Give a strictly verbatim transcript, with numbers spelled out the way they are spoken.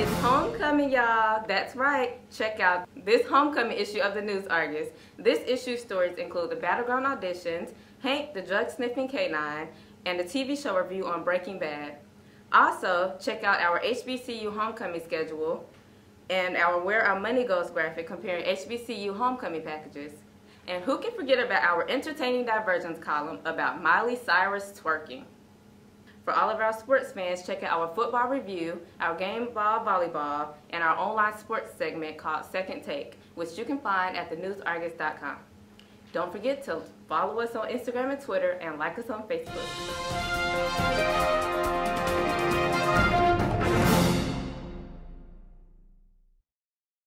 It's homecoming, y'all. That's right. Check out this homecoming issue of the News Argus. This issue's stories include the Battleground auditions, Hank the drug-sniffing canine, and a T V show review on Breaking Bad. Also, check out our H B C U homecoming schedule and our Where Our Money Goes graphic comparing H B C U homecoming packages. And who can forget about our entertaining diversions column about Miley Cyrus twerking. For all of our sports fans, check out our football review, our game ball volleyball, and our online sports segment called Second Take, which you can find at the news argus dot com. Don't forget to follow us on Instagram and Twitter and like us on Facebook.